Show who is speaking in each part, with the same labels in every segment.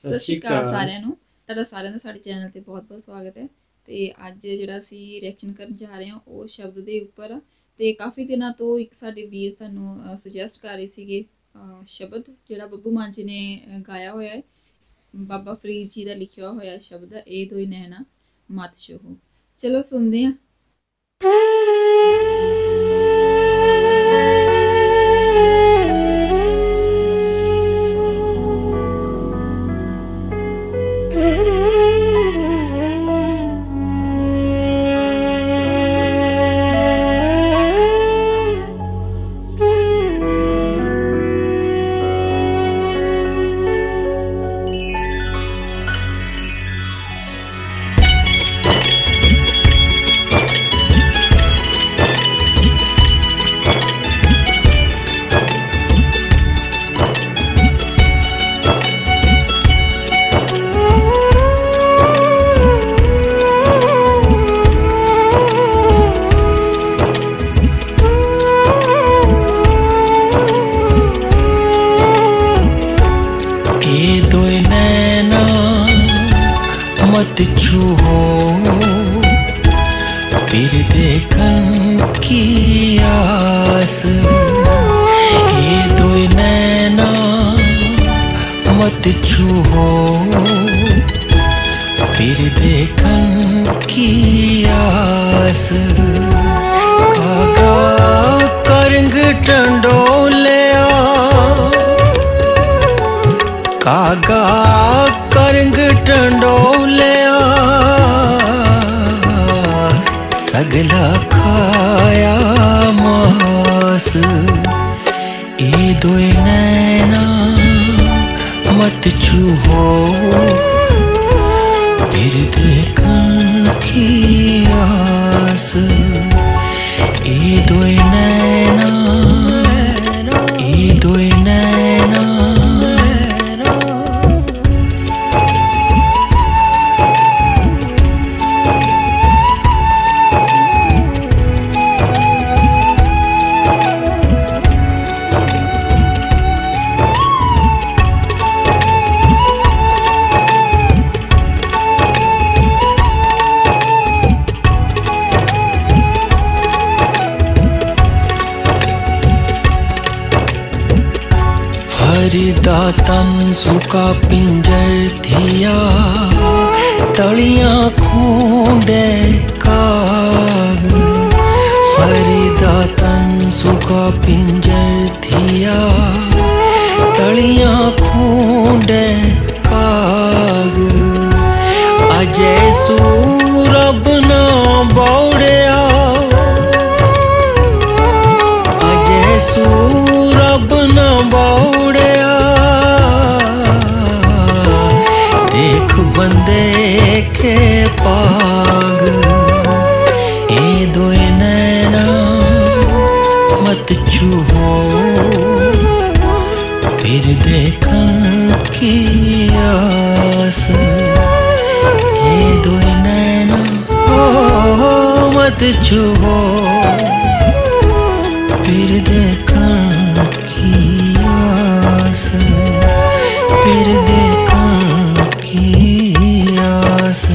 Speaker 1: ਸਤਿ ਸ਼੍ਰੀ ਅਕਾਲ ਸਾਰਿਆਂ ਨੂੰ। ਤੁਹਾਡਾ ਸਾਰਿਆਂ ਦਾ ਸਾਡੇ ਚੈਨਲ ਤੇ ਬਹੁਤ-ਬਹੁਤ ਸਵਾਗਤ ਹੈ। ਤੇ ਅੱਜ ਜਿਹੜਾ ਅਸੀਂ ਰਿਐਕਸ਼ਨ ਕਰਨ ਜਾ ਰਹੇ ਹਾਂ ਉਹ ਸ਼ਬਦ ਦੇ ਉੱਪਰ। ਤੇ ਕਾਫੀ ਦਿਨਾਂ ਤੋਂ ਇੱਕ ਸਾਡੇ ਵੀਰ ਸਾਨੂੰ ਸੁਜੈਸਟ ਕਰ ਰਹੇ ਸੀਗੇ ਸ਼ਬਦ ਜਿਹੜਾ ਬੱਬੂ ਮਾਨ ਜੀ ਨੇ ਗਾਇਆ ਹੋਇਆ ਹੈ। ਬਾਬਾ ਫਰੀਦ ਜੀ ਦਾ ਲਿਖਿਆ ਹੋਇਆ ਸ਼ਬਦ ਹੈ, ਇਹ ਦੋਈ ਨੈਣਾ ਮਤ ਛੋਹੋ। ਚਲੋ ਸੁਣਦੇ ਹਾਂ।
Speaker 2: मत छूहो फिर देखन की आस, ये दो नैना मत छूहो फिर देखन की आस। कागा करंग टंडोलिया, कागा करंग टंडोलिया, सगला खाया मास। ये दो नैना मत छूहो फिर देखन की आस। ये दो नैना, ये दो नैना, फरीदा तन सुका पिंजर थिया, तलियां खूंडे काग। फरीदा तन सुका पिंजर थिया, तलियां खूंडे काग। अजय सूरब ना बौड़िया, अजय सूरब ना बौड़िया, देख बंदे के पाग। ये दो नैना मत छूहो फिर देखन की आस। ये दो नैना मत छूहो फिर देखन की आस, फिर देखन की आस।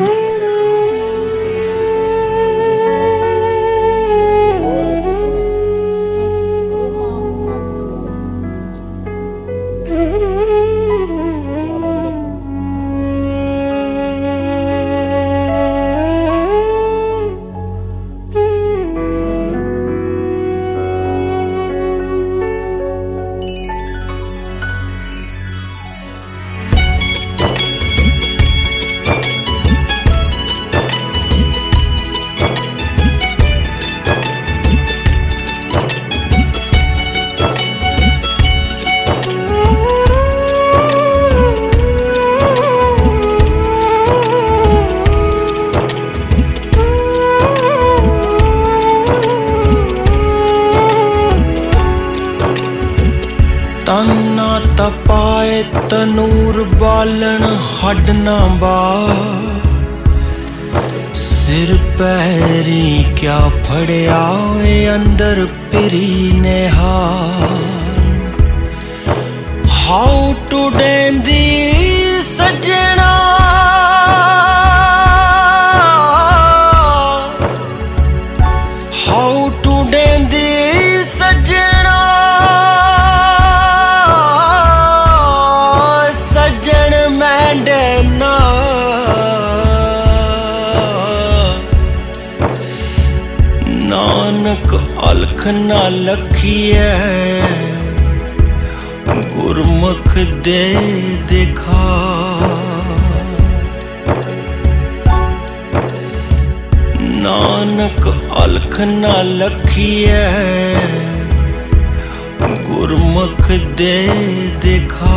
Speaker 2: तन्ना तपाए तनूर बालन हड ना बा, सिर पैरी क्या फड़िया अंदर पिरी ने हार। हाउ टू डेंदी सजना हाउ टू डेंदी सजना सजन मैं डेना नानक अलख ना लखिए गुरमुख दे दिखा नानक अलख ना लखिए गुरमुख दे दिखा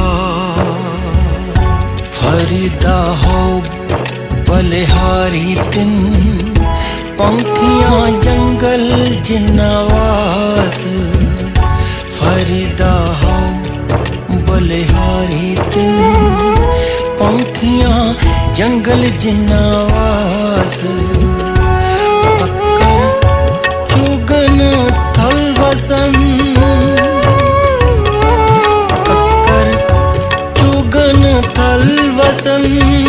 Speaker 2: फरीदा हो बलिहारी तिन पंखियां जंगल जिन्नावास फरीदा हो बलिहारी तिन पंखियां जंगल जिन्नावास पक्कर चुगन थल वसन पक्कर चुगन थल वसन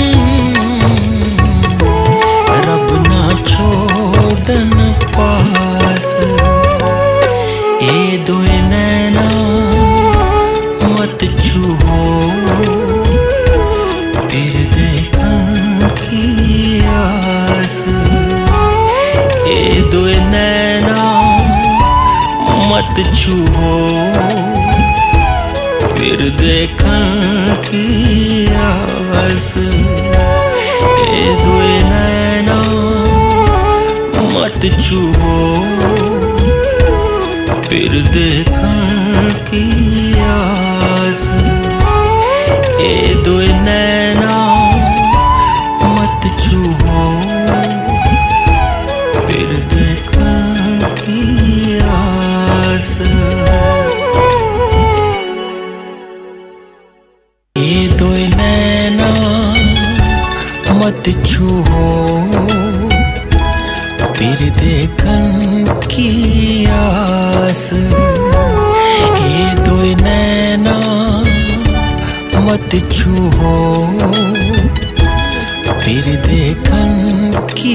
Speaker 2: रब ना छोड़न पास ए दोए नैना मत छूहो फिर देखन की आस ए दोए नैना मत छूहो फिर देखन की आस ए दोए नैना मत छूहो फिर देखन की आस ए दोए नैना मत छूहो फिर देखन की आस ए दोए नैना मत छूहो फिर देखन की आस ए दोए नैना मत छूहो फिर देखन की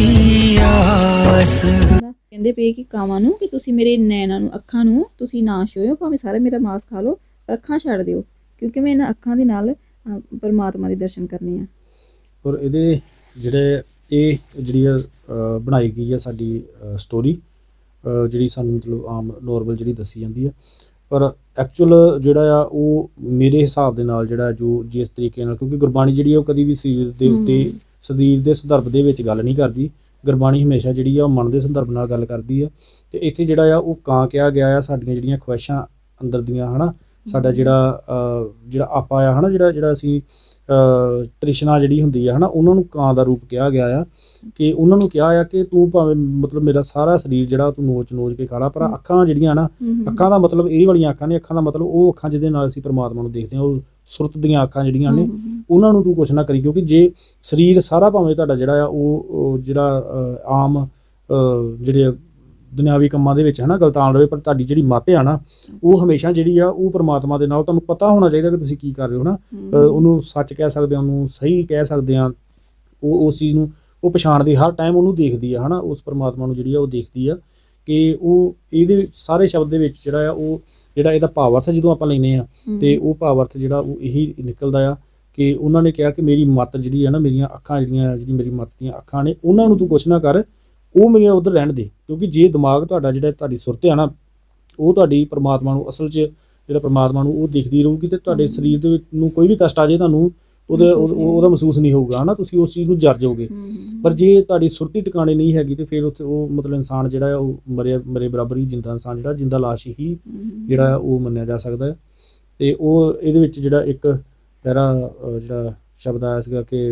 Speaker 2: आस
Speaker 1: ਕਹਿੰਦੇ ਪਏ ਕਿ ਕਾਵਾਂ ਨੂੰ ਕਿ ਤੁਸੀਂ ਮੇਰੇ ਨੈਣਾਂ ਨੂੰ ਅੱਖਾਂ ਨੂੰ ਤੁਸੀਂ ਨਾ ਛੋਇਓ ਭਾਵੇਂ ਸਾਰਾ ਮੇਰਾ ਮਾਸ ਖਾ ਲਓ ਪਰ ਅੱਖਾਂ ਛੱਡ ਦਿਓ ਕਿਉਂਕਿ ਮੈਂ ਇਹਨਾਂ ਅੱਖਾਂ ਦੇ ਨਾਲ ਪਰਮਾਤਮਾ ਦੇ ਦਰਸ਼ਨ ਕਰਨੇ ਆ।
Speaker 3: ਔਰ ਇਹਦੇ ਜਿਹੜੇ ਇਹ ਜਿਹੜੀ ਬਣਾਈ ਗਈ ਹੈ ਸਾਡੀ ਸਟੋਰੀ ਜਿਹੜੀ ਸਾਨੂੰ ਮਤਲਬ ਆਮ ਨੋਰਮਲ ਜਿਹੜੀ ਦੱਸੀ ਜਾਂਦੀ ਹੈ ਪਰ ਐਕਚੁਅਲ ਜਿਹੜਾ ਆ ਉਹ ਮੇਰੇ ਹਿਸਾਬ ਦੇ ਨਾਲ ਜਿਹੜਾ ਜੋ ਜਿਸ ਤਰੀਕੇ ਨਾਲ ਕਿਉਂਕਿ ਗੁਰਬਾਣੀ ਜਿਹੜੀ ਆ ਉਹ ਕਦੀ ਵੀ ਸਰੀਰ ਦੇ ਉੱਤੇ ਸਰੀਰ ਦੇ ਸੰਦਰਭ ਦੇ ਵਿੱਚ ਗੱਲ ਨਹੀਂ ਕਰਦੀ। ਗੁਰਬਾਣੀ ਹਮੇਸ਼ਾ ਜਿਹੜੀ ਆ ਉਹ ਮਨ ਦੇ ਸੰਦਰਭ ਨਾਲ ਗੱਲ ਕਰਦੀ ਆ ਤੇ ਇੱਥੇ ਜਿਹੜਾ ਆ ਉਹ ਕਾਂ ਕਿਹਾ ਗਿਆ ਆ ਸਾਡੀਆਂ ਜਿਹੜੀਆਂ ਖੁਆਇਸ਼ਾਂ ਅੰਦਰ ਦੀਆਂ ਹਨਾ ਸਾਡਾ ਜਿਹੜਾ ਆਪਾ ਆ ਹਨਾ ਜਿਹੜਾ ਅਸੀਂ ਤ੍ਰਿਸ਼ਨਾ ਜਿਹੜੀ ਹੁੰਦੀ ਆ ਹਨਾ ਉਹਨਾਂ ਨੂੰ ਕਾਂ ਦਾ ਰੂਪ ਕਿਹਾ ਗਿਆ ਆ ਕਿ ਉਹਨਾਂ ਨੂੰ ਕਿਹਾ ਆ ਕਿ ਤੂੰ ਭਾਵੇਂ ਮਤਲਬ ਮੇਰਾ ਸਾਰਾ ਸਰੀਰ ਜਿਹੜਾ ਤੂੰ ਨੋਚ ਕੇ ਖਾ ਲਾ ਪਰ ਅੱਖਾਂ ਜਿਹੜੀਆਂ ਨਾ ਅੱਖਾਂ ਦਾ ਮਤਲਬ ਇਹ ਵਾਲੀਆਂ ਅੱਖਾਂ ਨੇ ਅੱਖਾਂ ਦਾ ਮਤਲਬ ਉਹ ਅੱਖਾਂ ਜਿਹਦੇ ਨਾਲ ਅਸੀਂ ਪਰਮਾਤਮਾ ਨੂੰ ਦੇਖਦੇ ਹਾਂ ਉਹ ਸੁਰਤ ਦੀਆਂ ਅੱਖਾਂ ਜਿਹੜੀਆਂ ਨੇ ਉਹਨਾਂ ਨੂੰ ਤੂੰ ਕੁਛ ਨਾ ਕਰੀ ਕਿਉਂਕਿ ਜੇ ਸਰੀਰ ਸਾਰਾ ਭਾਵੇਂ ਤੁਹਾਡਾ ਜਿਹੜਾ ਆ ਉਹ ਜਿਹੜਾ ਆਮ ਜਿਹੜੇ ਦੁਨਿਆਵੀ ਕੰਮਾਂ ਦੇ ਵਿੱਚ ਹੈ ਨਾ ਗਲਤਾਨ ਰਹੇ ਪਰ ਤੁਹਾਡੀ ਜਿਹੜੀ ਮੱਤ ਆ ਨਾ ਉਹ ਹਮੇਸ਼ਾ ਜਿਹੜੀ ਆ ਉਹ ਪਰਮਾਤਮਾ ਦੇ ਨਾਲ ਤੁਹਾਨੂੰ ਪਤਾ ਹੋਣਾ ਚਾਹੀਦਾ ਕਿ ਤੁਸੀਂ ਕੀ ਕਰ ਰਹੇ ਹੋ ਨਾ ਉਹਨੂੰ ਸੱਚ ਕਹਿ ਸਕਦੇ ਆ ਉਹਨੂੰ ਸਹੀ ਕਹਿ ਸਕਦੇ ਆ ਉਹ ਉਸ ਚੀਜ਼ ਨੂੰ ਉਹ ਪਛਾਣਦੀ ਹਰ ਟਾਈਮ ਉਹਨੂੰ ਦੇਖਦੀ ਆ ਹੈ ਨਾ ਉਸ ਪਰਮਾਤਮਾ ਨੂੰ ਜਿਹੜੀ ਆ ਉਹ ਦੇਖਦੀ ਆ ਕਿ ਉਹ ਇਹਦੇ ਸਾਰੇ ਸ਼ਬਦ ਦੇ ਵਿੱਚ ਜਿਹੜਾ ਆ ਉਹ ਜਿਹੜਾ ਇਹਦਾ ਭਾਵ ਅਰਥ ਜਦੋਂ ਆਪਾਂ ਲੈਂਦੇ ਆ ਤੇ ਉਹ ਭਾਵ ਅਰਥ ਜਿਹੜਾ ਉਹ ਇਹੀ ਨਿਕਲਦਾ ਆ ਕਿ ਉਹਨਾਂ ਨੇ ਕਿਹਾ ਕਿ ਮੇਰੀ ਮੱਤ ਜਿਹੜੀ ਆ ਨਾ ਮੇਰੀਆਂ ਅੱਖਾਂ ਜਿਹੜੀ ਮੇਰੀ ਮੱਤ ਦੀਆਂ ਅੱਖਾਂ ਨੇ ਉਹਨਾਂ ਨੂੰ ਤੂੰ ਕੁਛ ਨਾ ਕਰ ਉਹ ਮੇਰੀਆਂ ਉੱਧਰ ਰਹਿਣ ਦੇ ਕਿਉਂਕਿ ਜੇ ਦਿਮਾਗ ਤੁਹਾਡਾ ਜਿਹੜਾ ਤੁਹਾਡੀ ਸੁਰਤ ਆ ਨਾ ਉਹ ਤੁਹਾਡੀ ਪਰਮਾਤਮਾ ਨੂੰ ਅਸਲ 'ਚ ਜਿਹੜਾ ਪਰਮਾਤਮਾ ਨੂੰ ਉਹ ਦਿਖਦੀ ਰਹੂਗੀ ਤੇ ਤੁਹਾਡੇ ਸਰੀਰ ਦੇ ਵਿੱਚ ਨੂੰ ਕੋਈ ਵੀ ਕਸ਼ਟ ਆ ਜੇ ਤੁਹਾਨੂੰ ਉਹਦਾ ਮਹਿਸੂਸ ਨਹੀਂ ਹੋਊਗਾ ਹਨਾ ਤੁਸੀਂ ਉਸ ਚੀਜ਼ ਨੂੰ ਜਰ ਜਾਓਗੇ ਪਰ ਜੇ ਤੁਹਾਡੀ ਸੁਰਤੀ ਟਿਕਾਣੇ ਨਹੀਂ ਹੈਗੀ ਤੇ ਫਿਰ ਉੱਥੇ ਉਹ ਮਤਲਬ ਇਨਸਾਨ ਜਿਹੜਾ ਆ ਉਹ ਮਰੇ ਬਰਾਬਰ ਹੀ ਜਿੰਦਾ ਇਨਸਾਨ ਜਿਹੜਾ ਜਿੰਦਾ ਲਾਸ਼ ਹੀ ਜਿਹੜਾ ਉਹ ਮੰਨਿਆ ਜਾ ਸਕਦਾ ਹੈ ਤੇ ਉਹ ਇਹਦੇ ਵਿੱਚ ਜਿਹੜਾ ਇੱਕ ਪਹਿਰਾ ਜਿਹੜਾ ਸ਼ਬਦ ਆਇਆ ਸੀਗਾ ਕਿ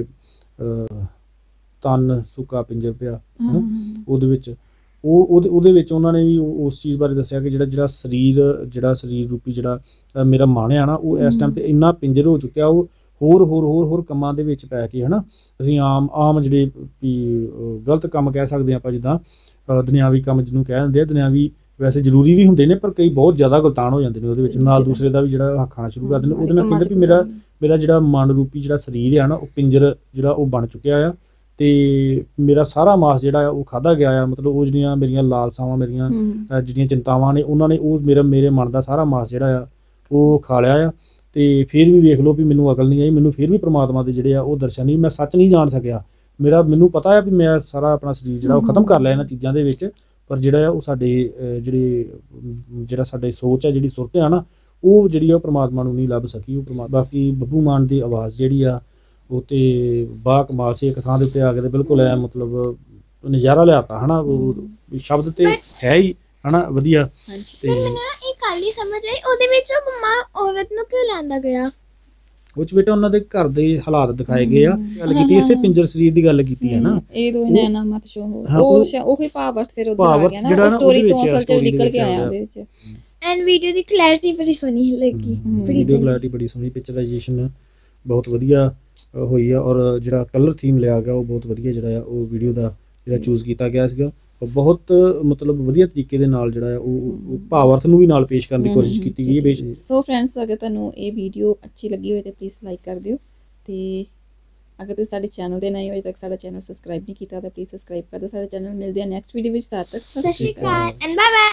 Speaker 3: ਤਨ ਸੁੱਕਾ ਪਿੰਜਰ ਪਿਆ ਉਹਦੇ ਵਿੱਚ ਉਹਦੇ ਵਿੱਚ ਉਹਨਾਂ ਨੇ ਵੀ ਉਸ ਚੀਜ਼ ਬਾਰੇ ਦੱਸਿਆ ਕਿ ਜਿਹੜਾ ਸਰੀਰ ਰੂਪੀ ਜਿਹੜਾ ਮੇਰਾ ਮਨ ਆ ਨਾ ਉਹ ਇਸ ਟਾਈਮ ਤੇ ਇੰਨਾ ਪਿੰਜਰ ਹੋ ਚੁੱਕਿਆ ਉਹ ਹੋਰ ਕੰਮਾਂ ਦੇ ਵਿੱਚ ਪੈ ਕੇ ਹਨਾ ਅਸੀਂ ਆਮ ਜਿਹੜੇ ਵੀ ਗਲਤ ਕੰਮ ਕਹਿ ਸਕਦੇ ਆਪਾਂ ਜਿੱਦਾਂ ਦੁਨਿਆਵੀ ਕੰਮ ਜਿਹਨੂੰ ਕਹਿ ਦਿੰਦੇ ਆ ਦੁਨਿਆਵੀ ਵੈਸੇ ਜ਼ਰੂਰੀ ਵੀ ਹੁੰਦੇ ਨੇ ਪਰ ਕਈ ਬਹੁਤ ਜ਼ਿਆਦਾ ਗਲਤਾਨ ਹੋ ਜਾਂਦੇ ਨੇ ਉਹਦੇ ਵਿੱਚ ਨਾਲ ਦੂਸਰੇ ਦਾ ਵੀ ਜਿਹੜਾ ਹੱਕ ਖਾਣਾ ਸ਼ੁਰੂ ਕਰ ਦਿੰਦੇ ਉਹਦੇ ਨਾਲ ਕਹਿੰਦੇ ਵੀ ਮੇਰਾ ਜਿਹੜਾ ਮਨ ਰੂਪੀ ਜਿਹੜਾ ਸਰੀਰ ਆ ਨਾ ਉਹ ਪਿੰਜਰ ਜਿਹੜਾ ਉਹ ਬਣ ਚੁੱਕਿਆ ਆ ਤੇ ਮੇਰਾ ਸਾਰਾ ਮਾਸ ਜਿਹੜਾ ਆ ਉਹ ਖਾਧਾ ਗਿਆ ਆ। ਮਤਲਬ ਉਹ ਜਿਹੜੀਆਂ ਮੇਰੀਆਂ ਲਾਲਸਾਵਾਂ ਮੇਰੀਆਂ ਜਿਹੜੀਆਂ ਚਿੰਤਾਵਾਂ ਨੇ ਉਹਨਾਂ ਨੇ ਉਹ ਮੇਰੇ ਮਨ ਦਾ ਸਾਰਾ ਮਾਸ ਜਿਹੜਾ ਆ ਉਹ ਖਾ ਲਿਆ ਆ। ਤੇ ਫਿਰ ਵੀ ਵੇਖ ਲਓ ਵੀ ਮੈਨੂੰ ਅਕਲ ਨਹੀਂ ਆਈ, ਮੈਨੂੰ ਫਿਰ ਵੀ ਪ੍ਰਮਾਤਮਾ ਦੇ ਜਿਹੜੇ ਆ ਉਹ ਦਰਸ਼ਨ ਨਹੀਂ, ਮੈਂ ਸੱਚ ਨਹੀਂ ਜਾਣ ਸਕਿਆ। ਮੈਨੂੰ ਪਤਾ ਆ ਵੀ ਮੈਂ ਸਾਰਾ ਆਪਣਾ ਸਰੀਰ ਜਿਹੜਾ ਉਹ ਖਤਮ ਕਰ ਲਿਆ ਇਹਨਾਂ ਚੀਜ਼ਾਂ ਦੇ ਵਿੱਚ, ਪਰ ਜਿਹੜਾ ਆ ਉਹ ਸਾਡੇ ਜਿਹੜਾ ਸਾਡੇ ਸੋਚ ਆ, ਜਿਹੜੀ ਸੁਰਤ ਆ ਨਾ, ਉਹ ਜਿਹੜੀ ਆ ਉਹ ਪ੍ਰਮਾਤਮਾ ਨੂੰ ਨਹੀਂ ਲੱਭ ਸਕੀ। ਉਹ ਬਾਕੀ ਬੱਬੂ ਮਾਨ ਦੀ ਆਵਾਜ਼ ਜਿਹੜੀ ਆ ਉਹ ਤੇ ਬਾ ਕਮਾਲ ਸੀ। ਇੱਕ ਥਾਂ ਦੇ ਉੱਤੇ ਆ ਕੇ ਤੇ ਬਿਲਕੁਲ ਐ ਮਤਲਬ ਨਜ਼ਾਰਾ ਲਿਆਤਾ ਹਨਾ। ਉਹ ਸ਼ਬਦ ਤੇ ਹੈ ਹੀ ਹਨਾ ਵਧੀਆ। ਤੇ
Speaker 4: ਮੈਨੂੰ ਨਾ ਇਹ ਗੱਲ ਹੀ ਸਮਝ ਆਈ, ਉਹਦੇ ਵਿੱਚ ਉਹ ਮੰਮਾ ਔਰਤ ਨੂੰ ਕਿਉਂ ਲੈਂਦਾ ਗਿਆ?
Speaker 3: ਉਹ 'ਚ ਬੇਟਾ ਉਹਨਾਂ ਦੇ ਘਰ ਦੇ ਹਾਲਾਤ ਦਿਖਾਏ ਗਏ ਆ। ਗੱਲ ਕੀਤੀ ਇਸੇ ਪਿੰਜਰ ਸਰੀਰ ਦੀ ਗੱਲ ਕੀਤੀ ਹੈ ਨਾ।
Speaker 1: ਇਹ ਦੋ ਨੈਣਾ ਮਤ ਸ਼ੋ
Speaker 3: ਹਾਂ,
Speaker 1: ਉਹੀ ਭਾਵਰਥ ਫਿਰ ਉਧਰ ਆ ਗਿਆ ਨਾ, ਸਟੋਰੀ ਤੋਂ ਅਸਲ ਚ ਨਿਕਲ ਕੇ ਆਇਆ ਉਹਦੇ ਵਿੱਚ।
Speaker 4: ਐਂਡ ਵੀਡੀਓ ਦੀ ਕਲੈਰਿਟੀ ਬੜੀ ਸੋਹਣੀ ਲੱਗੀ, ਬੜੀ
Speaker 3: ਵੀਡੀਓ ਕਲੈਰਿਟੀ ਬੜੀ ਸੋਹਣੀ, ਪਿਕਚਰਾਈਜੇਸ਼ਨ ਬਹੁਤ ਵਧੀਆ ਹੋਈ ਆ ਔਰ ਜਿਹੜਾ ਕਲਰ ਥੀਮ ਲਿਆ ਗਿਆ ਉਹ ਬਹੁਤ ਵਧੀਆ ਜਿਹੜਾ ਆ ਉਹ ਵੀਡੀਓ ਦਾ ਜਿਹੜਾ ਚੂਜ਼ ਕੀਤਾ ਗਿਆ ਸੀਗਾ। ਬਹੁਤ ਮਤਲਬ ਵਧੀਆ ਤਰੀਕੇ ਦੇ ਨਾਲ ਜਿਹੜਾ ਆ ਉਹ ਭਾਵ-ਅਰਥ ਨੂੰ ਵੀ ਨਾਲ ਪੇਸ਼ ਕਰਨ ਦੀ ਕੋਸ਼ਿਸ਼ ਕੀਤੀ ਗਈ ਹੈ।
Speaker 1: ਸੋ ਫਰੈਂਡਸ, ਅਗਰ ਤੁਹਾਨੂੰ ਇਹ ਵੀਡੀਓ ਅੱਛੀ ਲੱਗੀ ਹੋਵੇ ਤਾਂ ਪਲੀਜ਼ ਲਾਈਕ ਕਰ ਦਿਓ, ਤੇ ਅਗਰ ਤੁਸੀਂ ਸਾਡੇ ਚੈਨਲ ਦੇ ਨਵੇਂ ਹੋਏ ਤੱਕ ਸਾਡਾ ਚੈਨਲ ਸਬਸਕ੍ਰਾਈਬ ਨਹੀਂ ਕੀਤਾ ਤਾਂ ਪਲੀਜ਼ ਸਬਸਕ੍ਰਾਈਬ ਕਰ ਦਿਓ। ਸਾਡੇ ਚੈਨਲ ਮਿਲਦੇ ਆ ਨੈਕਸਟ ਵੀਡੀਓ ਵਿੱਚ। ਤਦ ਤੱਕ
Speaker 4: ਸਤਿ ਸ਼੍ਰੀ ਅਕਾਲ ਐਂਡ ਬਾਏ ਬਾਏ।